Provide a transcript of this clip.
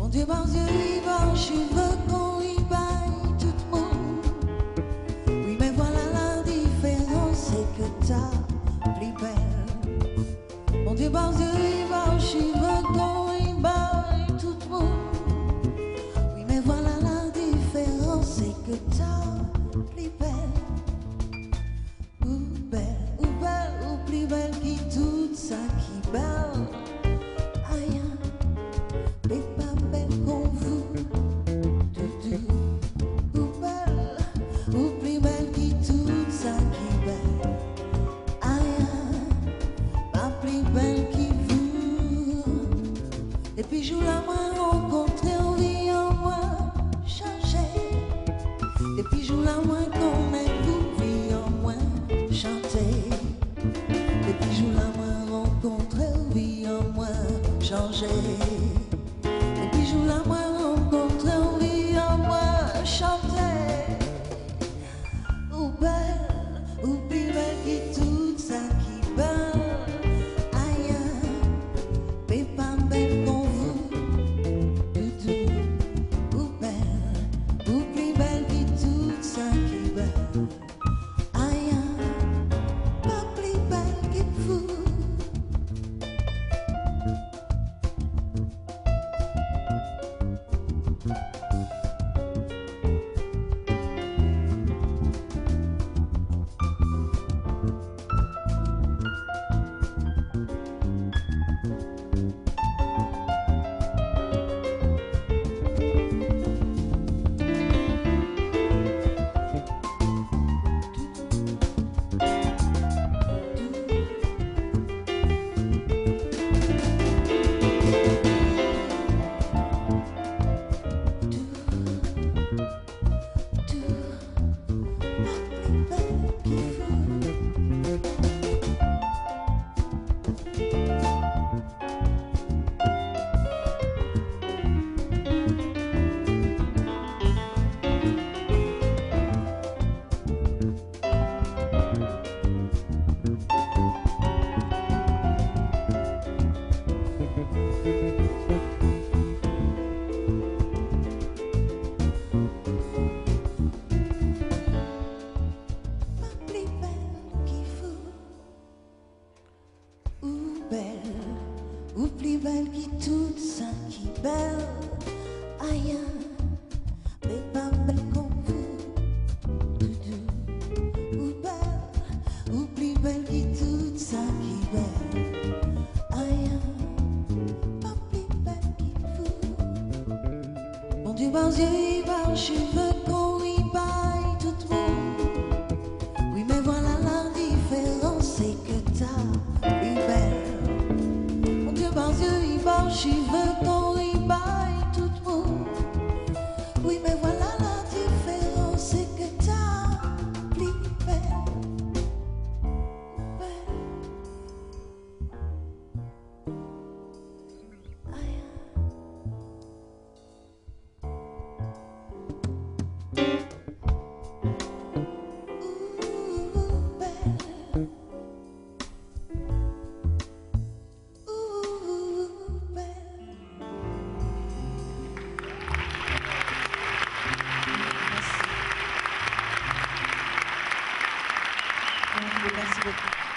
Dieu, mon Dieu, il va, je veux qu'on y baille tout le monde. Oui, mais voilà la différence, c'est que t'as plus belle. Mon Dieu, il va, je veux qu'on y baille tout le monde. Oui, mais voilà la différence, c'est que t'as plus belle. Ou belle, ou plus belle qui tout ça qui belle. Aïe, mais pas belle qu'on vous. Ou belle, ou plus belle qui tout ça qui belle. Aïe, pas plus belle qui vous. Et puis joue la main rencontrée en vie en moi changer. Et puis joue la main qu'on est vous vie en moi chanter. Et puis joue la main rencontrée en vie en moi changer. Et puis joue la main rencontrée en vie en moi chanter. Ou belle, ou plus belle qui tout ça qui belle. Aïe, mais pas belle qu'on vous. Ou belle, ou plus belle qui tout ça qui belle. Aïe, pas plus belle qui vous. Ou plus belle qui tout ça qui belle. Aïe, mais pas belle comme vous. Ou belle, ou plus belle qui tout ça qui belle. Aïe, pas plus belle qui vous. Mon Dieu, il va, je veux qu'on y baille tout le monde. Oui, mais voilà la différence, c'est que t'as plus belle. Je veux qu'on y baille tout le monde. Oui, mais voilà la différence, c'est que t'as plus belle. Aïe. Merci beaucoup.